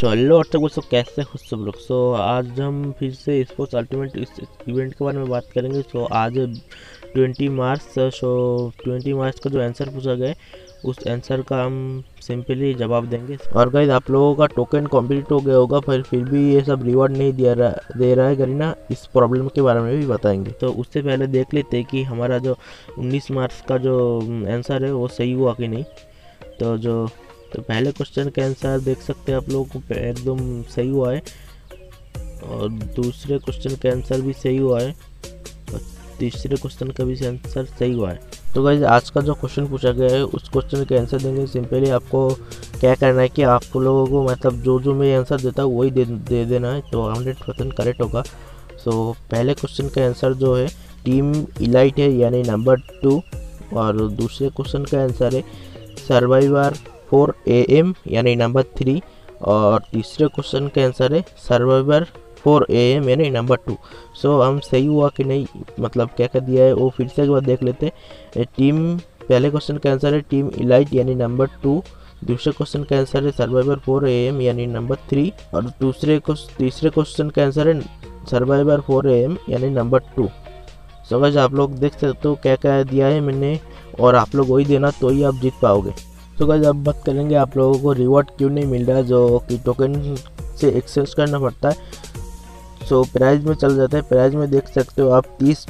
So hello और दोस्तों कैसे हो सब लोग। आज हम फिर से स्पोर्ट्स अल्टीमेट इस इवेंट के बारे में बात करेंगे। आज 20 मार्च। 20 मार्च का जो आंसर पूछा गया है उस आंसर का हम सिंपली जवाब देंगे। और गाइस आप लोगों का टोकन कंप्लीट हो गया होगा, पर फिर भी ये सब रिवॉर्ड नहीं दे रहा है गरीना, इस प्रॉब्लम के बारे में भी बताएंगे। तो उससे पहले देख लेते हैं कि हमारा जो 19 मार्च का जो आंसर है वो सही हुआ कि नहीं। तो पहले क्वेश्चन का आंसर देख सकते हैं आप लोगों को एकदम सही हुआ है, और दूसरे क्वेश्चन का आंसर भी सही हुआ है, और तीसरे क्वेश्चन का भी आंसर सही हुआ है। तो गाइस आज का जो क्वेश्चन पूछा गया है उस क्वेश्चन के आंसर देंगे। सिंपली आपको क्या करना है कि आप लोगों को मतलब जो मैं आंसर देता हूँ वही दे देना है, तो 100% करेक्ट होगा। पहले क्वेश्चन का आंसर जो है टीम इलाइट है यानी नंबर 2, और दूसरे क्वेश्चन का आंसर है सर्वाइवर 4 AM यानी नंबर 3, और तीसरे क्वेश्चन का आंसर है सर्वाइवर 4 AM यानी नंबर 2। हम सही हुआ कि नहीं, मतलब क्या क्या दिया है वो फिर से एक बार देख लेते हैं। पहले क्वेश्चन का आंसर है टीम इलाइट यानी नंबर 2, दूसरे क्वेश्चन का आंसर है सर्वाइवर 4 AM यानी नंबर 3, और तीसरे क्वेश्चन का आंसर है सर्वाइवर 4 AM यानी नंबर 2। गाइस आप लोग देख सकते हो क्या क्या दिया है मैंने, और आप लोग वही देना तो ही आप जीत पाओगे। गाइस अब बात करेंगे आप लोगों को रिवॉर्ड क्यों नहीं मिल रहा है, जो कि टोकन से एक्सेस करना पड़ता है। प्राइज में चल जाता है। प्राइज में देख सकते हो आप 30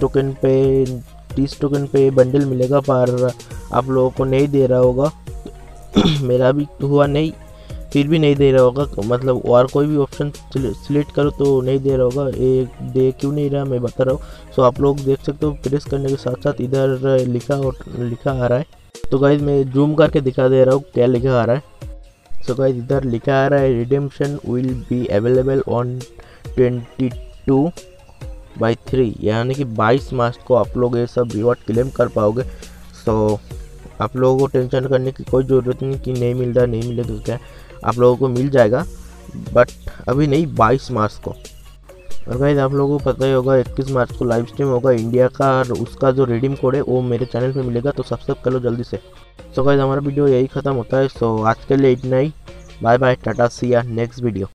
टोकन पे बंडल मिलेगा, पर आप लोगों को नहीं दे रहा होगा। मेरा भी हुआ नहीं, फिर भी नहीं दे रहा होगा, मतलब और कोई भी ऑप्शन सिलेक्ट करो तो नहीं दे रहा होगा। दे क्यों नहीं रहा मैं बता रहा हूँ। आप लोग देख सकते हो प्रेस करने के साथ साथ इधर लिखा आ रहा है। तो गाइज मैं जूम करके दिखा दे रहा हूँ क्या लिखा आ रहा है। गाइज इधर लिखा आ रहा है redemption will be available on 22/3 यानी कि 22 मार्च को आप लोग ये सब रिवॉर्ड क्लेम कर पाओगे। आप लोगों को टेंशन करने की कोई ज़रूरत नहीं कि नहीं मिल रहा, नहीं मिलेगा क्या, आप लोगों को मिल जाएगा, बट अभी नहीं, 22 मार्च को। और गाइस आप लोगों को पता ही होगा 21 मार्च को लाइव स्ट्रीम होगा इंडिया का, और उसका जो रिडीम कोड है वो मेरे चैनल पे मिलेगा, तो सब्सक्राइब कर लो जल्दी से। गाइस हमारा वीडियो यही ख़त्म होता है। आज के लिए इतना ही। Bye bye, tata, see ya next video.